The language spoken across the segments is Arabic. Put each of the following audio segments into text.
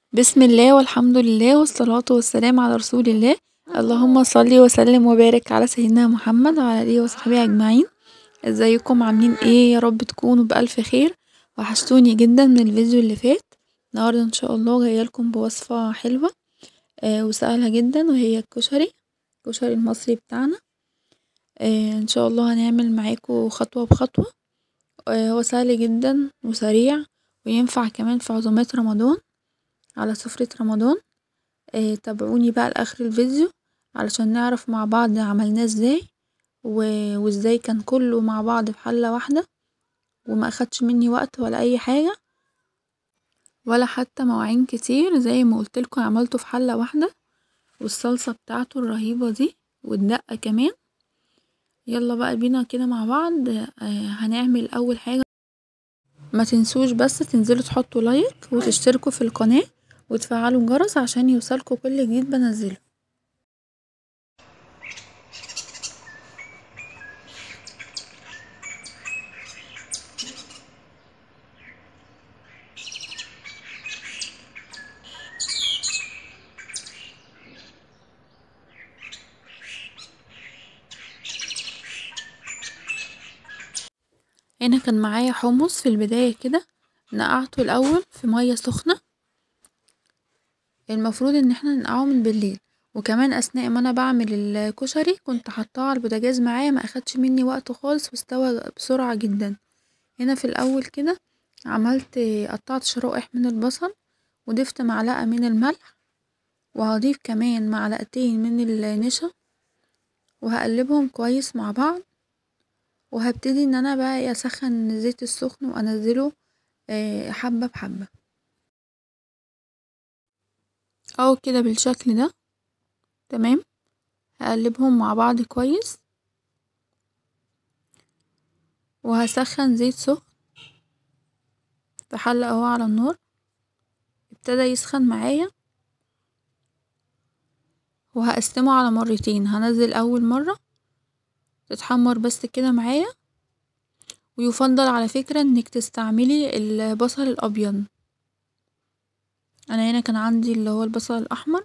بسم الله والحمد لله والصلاة والسلام على رسول الله. اللهم صل وسلم وبارك على سيدنا محمد وعلى اله وصحبه اجمعين. ازيكم عاملين ايه؟ يا رب تكونوا بألف خير. وحشتوني جدا من الفيديو اللي فات. النهارده ان شاء الله جايه لكم بوصفه حلوه وسهله جدا، وهي الكشري المصري بتاعنا. ان شاء الله هنعمل معاكم خطوه بخطوه. هو سهل جدا وسريع، وينفع كمان في عزومات رمضان، على سفرة رمضان. تابعوني بقى لاخر الفيديو علشان نعرف مع بعض عملناه ازاي، وازاي كان كله مع بعض في حلة واحدة، وما اخدش مني وقت ولا اي حاجة، ولا حتى مواعين كتير. زي ما قلتلكوا عملته في حلة واحدة، والصلصة بتاعته الرهيبة دي، والدقة كمان. يلا بقى بينا كده مع بعض. هنعمل اول حاجة. ما تنسوش بس تنزلوا تحطوا لايك وتشتركوا في القناة وتفعلوا الجرس عشان يوصلكوا كل جديد بنزله. هنا كان معايا حمص في البداية كده، نقعته الاول في مية سخنة. المفروض ان احنا ننقعه من بالليل. وكمان اثناء ما انا بعمل الكشري كنت حطاه على البوتاجاز معايا، ما اخدش مني وقت خالص واستوى بسرعة جدا. هنا في الاول كده قطعت شرائح من البصل، وضفت معلقة من الملح، وهضيف كمان معلقتين من النشا، وهقلبهم كويس مع بعض. وهبتدي ان انا بقى اسخن الزيت السخن وانزله حبة بحبة، او كده بالشكل ده. تمام. هقلبهم مع بعض كويس، وهسخن زيت سخن في حلة اهو على النار. ابتدى يسخن معايا، وهقسمه على مرتين. هنزل اول مرة تتحمر بس كده معايا. ويفضل على فكرة انك تستعملي البصل الابيض. انا هنا كان عندي اللي هو البصل الاحمر.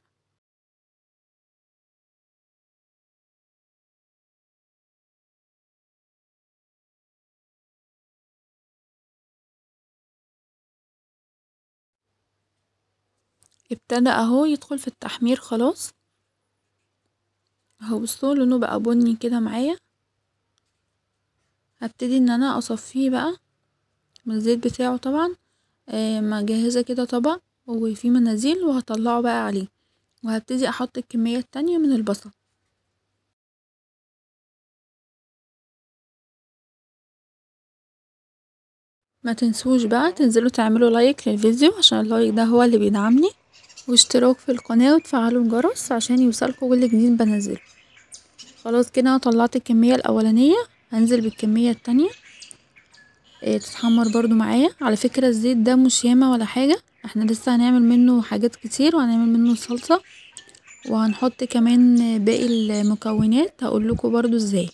ابتدى اهو يدخل في التحمير خلاص اهو. بصوا لونه بقى بني كده معايا. هبتدي ان انا اصفيه بقى من الزيت بتاعه طبعا. مجهزة كده طبق وفيه مناديل، وهطلعه بقى عليه، وهبتدي احط الكمية التانية من البصل. ما تنسوش بقى تنزلوا تعملوا لايك للفيديو عشان اللايك ده هو اللي بيدعمني، واشتراك في القناة وتفعلوا الجرس عشان يوصلكوا كل جديد بنزله. خلاص كده انا طلعت الكمية الاولانية، هنزل بالكمية التانية تتحمر برضو معايا. على فكرة الزيت ده مش ياما ولا حاجة، احنا لسه هنعمل منه حاجات كتير، وهنعمل منه صلصة، وهنحط كمان باقي المكونات هقولكوا برضو ازاي.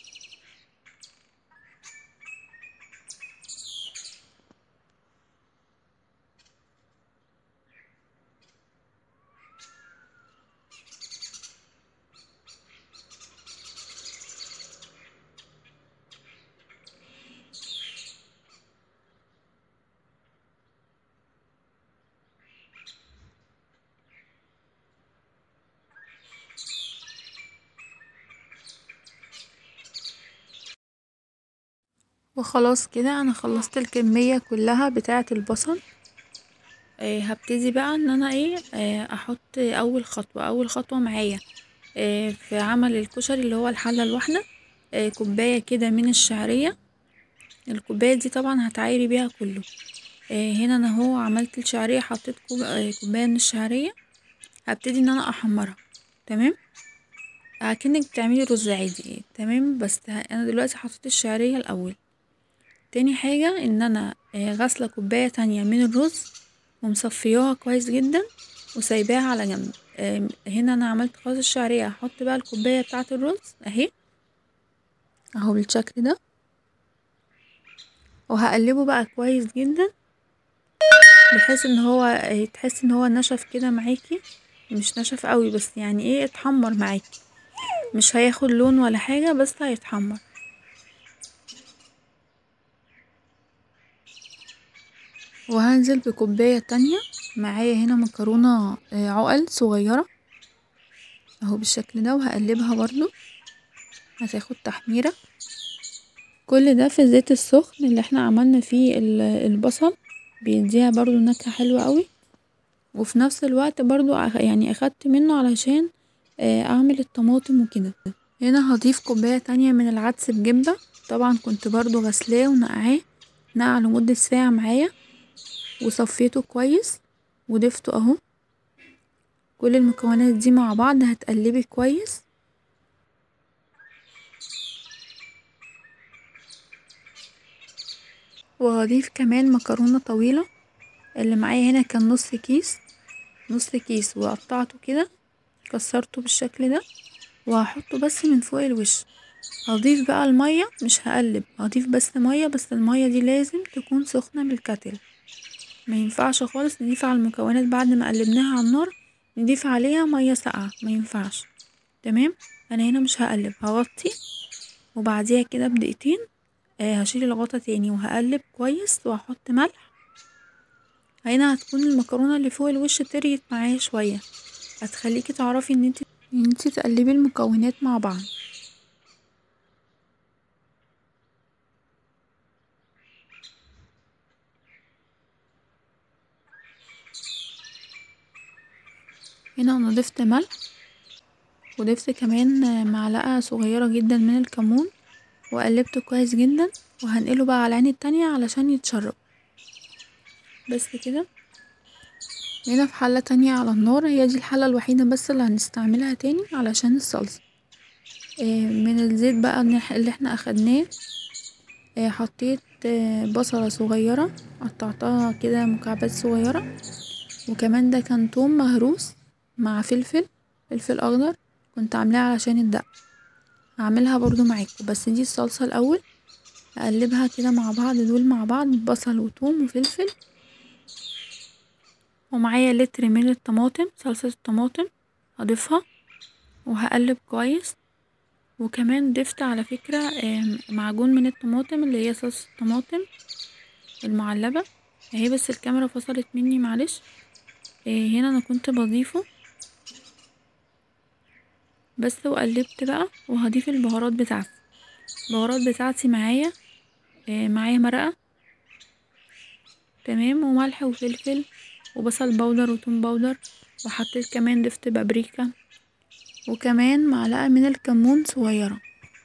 وخلاص كده انا خلصت الكمية كلها بتاعة البصل. هبتدي بقى ان انا احط اول خطوة معايا في عمل الكشري اللي هو الحلة الواحدة. كوباية كده من الشعرية. الكوباية دي طبعا هتعايري بيها كله. هنا انا هو عملت الشعرية، حطيت كوباية من الشعرية. هبتدي ان انا احمرها. تمام. اكنك بتعملي رز عادي. تمام. بس انا دلوقتي حطيت الشعرية الاول. تاني حاجة ان انا غاسلة كوباية تانية من الرز، ومصفياها كويس جدا، وسايباها على جنب. هنا انا عملت خلاص الشعرية. هحط بقى الكوباية بتاعة الرز اهي، اهو بالشكل ده، وهقلبه بقى كويس جدا بحيث ان هو تحس ان هو نشف كده معاكي، مش نشف قوي بس يعني ايه اتحمر معاكي، مش هياخد لون ولا حاجة بس هيتحمر. وهنزل بكوباية تانية معايا هنا مكرونة عقل صغيرة اهو بالشكل ده، وهقلبها برضو هتاخد تحميرة. كل ده في الزيت السخن اللي احنا عملنا فيه البصل، بيديها برضو نكهة حلوة قوي. وفي نفس الوقت برضو يعني اخدت منه علشان اعمل الطماطم وكده. هنا هضيف كوباية تانية من العدس بجبة، طبعا كنت برضو غسلاه ونقعاه، نقع لمدة ساعة معايا وصفيته كويس وضفته اهو. كل المكونات دي مع بعض هتقلبي كويس. وهضيف كمان مكرونة طويلة، اللي معايا هنا كان نص كيس وقطعته كده، كسرته بالشكل ده وهحطه بس من فوق الوش. هضيف بقى المية، مش هقلب، هضيف بس مية، بس المية دي لازم تكون سخنة من الكاتل، ما ينفعش خالص نضيف على المكونات بعد ما قلبناها على النار نضيف عليها مية ساقعة، ما ينفعش. تمام. انا هنا مش هقلب، هغطي وبعديها كده بدقيقتين هشيل الغطا تاني وهقلب كويس وهحط ملح. هنا هتكون المكرونة اللي فوق الوش طريت معايا شوية، هتخليكي تعرفي ان انتي تقلبي المكونات مع بعض. هنا انا ضفت ملح وضفت كمان معلقة صغيرة جدا من الكمون وقلبته كويس جدا، وهنقله بقى على العين التانية علشان يتشرب. بس كده. هنا في حلة تانية على النار، هي دي الحلة الوحيدة بس اللي هنستعملها تاني علشان الصلصة. من الزيت بقى اللي احنا اخدناه حطيت بصلة صغيرة قطعتها كده مكعبات صغيرة، وكمان ده كان توم مهروس مع فلفل اخضر كنت عاملاه علشان الدق. هعملها برضو معاكم، بس دي الصلصة الاول. اقلبها كده مع بعض، دول مع بعض بصل وتوم وفلفل. ومعايا لتر من الطماطم، صلصة الطماطم هضيفها وهقلب كويس. وكمان ضفت على فكرة معجون من الطماطم اللي هي صلصة الطماطم المعلبة اهي، بس الكاميرا فصلت مني معلش. هنا انا كنت بضيفه بس، وقلبت بقى. وهضيف البهارات بتاعتي معايا مرقة تمام، وملح وفلفل وبصل بودر وتوم بودر، وحطيت كمان ضفت بابريكا وكمان معلقة من الكمون صغيرة.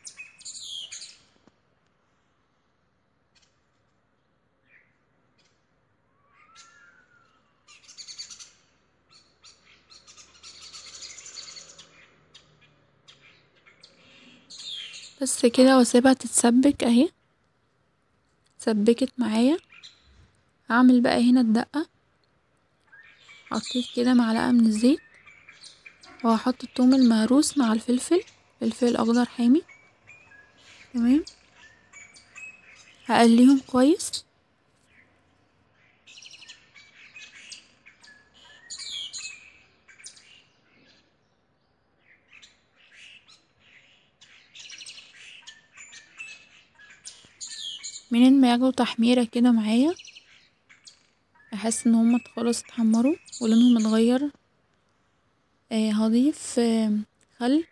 بس كده واسيبها تتسبك اهي، سبكت معايا. هعمل بقى هنا الدقة، حطيت كده معلقة من الزيت وهحط الثوم المهروس مع فلفل اخضر حامي. تمام. هقليهم كويس. منين ما ياخدوا تحميرة كده معايا، احس ان هما خلاص اتحمروا ولونهم اتغير، هضيف خل.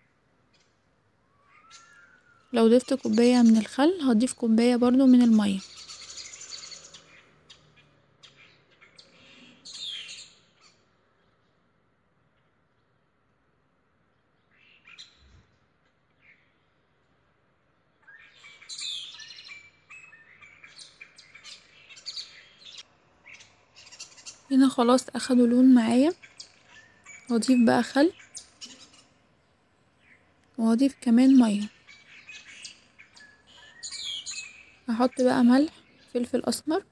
لو ضفت كوباية من الخل هضيف كوباية برضو من المية. هنا خلاص اخدوا لون معايا، هضيف بقى خل وهضيف كمان مية. هحط بقى ملح، فلفل اسمر،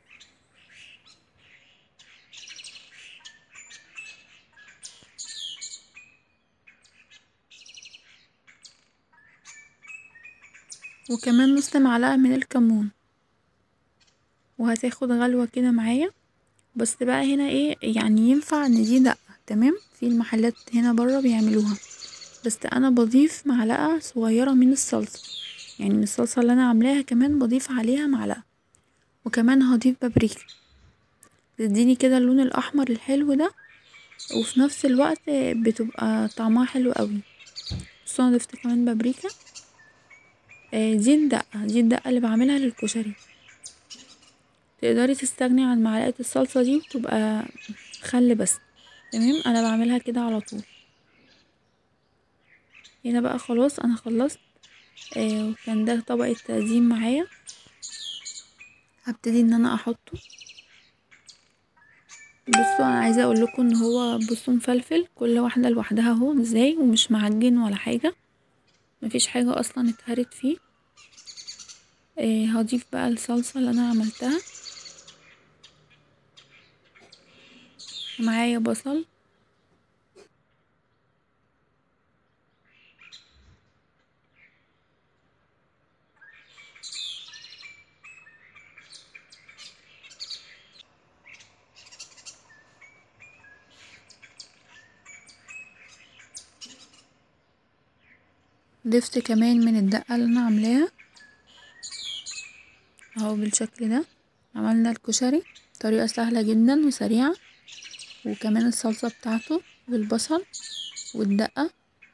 وكمان نص معلقة من الكمون، وهتاخد غلوة كده معايا. بس بقى هنا ايه يعني ينفع ان دي دقة تمام، في المحلات هنا برا بيعملوها، بس انا بضيف معلقة صغيرة من الصلصة، يعني من الصلصة اللي انا عاملاها كمان بضيف عليها معلقة، وكمان هضيف بابريكا تديني كده اللون الاحمر الحلو ده، وفي نفس الوقت بتبقى طعمها حلو قوي. بصوا انا ضفت كمان بابريكا. دي الدقة اللي بعملها للكشري، تقدري تستغني عن معلقة الصلصة دي وتبقى خل بس. تمام، انا بعملها كده على طول. هنا بقى خلاص انا خلصت. وكان ده طبق التقديم معايا، هبتدي ان انا احطه. بصوا انا عايزه اقول لكم ان هو بصوا مفلفل كل واحده لوحدها اهو ازاي، ومش معجن ولا حاجه، مفيش حاجه اصلا اتهرت فيه. هضيف بقى الصلصه اللي انا عملتها. معايا بصل، ضفت كمان من الدقه اللي انا عاملاها اهو بالشكل ده. عملنا الكشري طريقه سهله جدا وسريعه، وكمان الصلصه بتاعته بالبصل والدقه.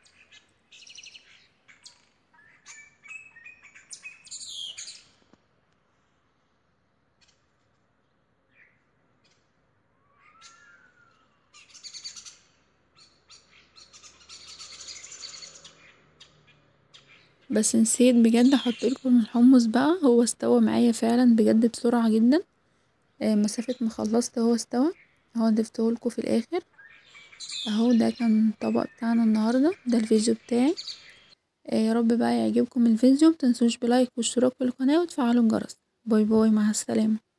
بس نسيت بجد احط لكم الحمص بقى، هو استوى معايا فعلا بجد بسرعه جدا. مسافه ما خلصت هو استوى اهو، ضفته لكم في الاخر اهو. ده كان الطبق بتاعنا النهارده، ده الفيديو بتاعي. يا رب بقى يعجبكم الفيديو، متنسوش بلايك واشتراك في القناه وتفعلوا الجرس. باي باي، مع السلامه.